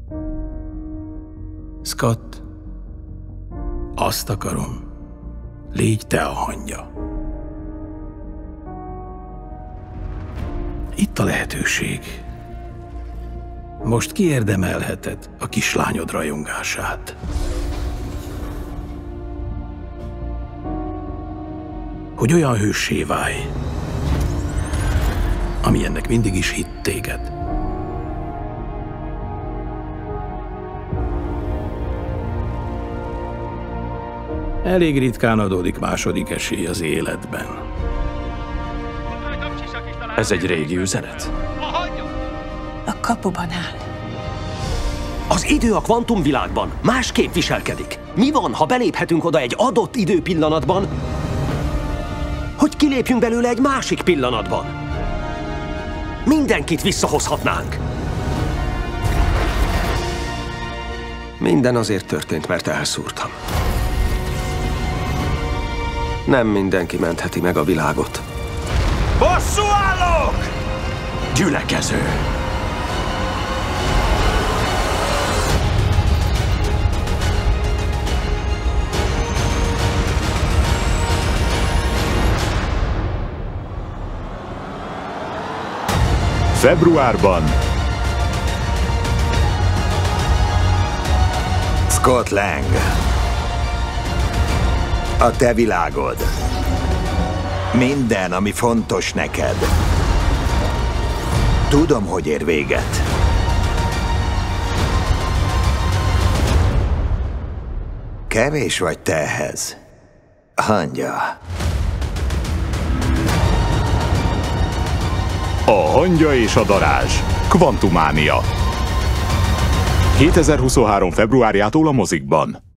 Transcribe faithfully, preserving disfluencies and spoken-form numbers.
Scott, azt akarom, légy te a hangya. Itt a lehetőség. Most kiérdemelheted a kislányod rajongását. Hogy olyan hőssé válj, amilyennek mindig is hitt téged. Elég ritkán adódik második esély az életben. Ez egy régi üzenet. A kapuban áll. Az idő a kvantumvilágban másképp viselkedik. Mi van, ha beléphetünk oda egy adott időpillanatban, hogy kilépjünk belőle egy másik pillanatban? Mindenkit visszahozhatnánk. Minden azért történt, mert elszúrtam. Nem mindenki mentheti meg a világot. Bosszúállók! Gyülekező! Februárban Scott Lang. A te világod. Minden, ami fontos neked. Tudom, hogy ér véget. Kevés vagy te ehhez, hangya. A hangya és a darázs. Kvantumánia. kétezer-huszonhárom. februárjától a mozikban.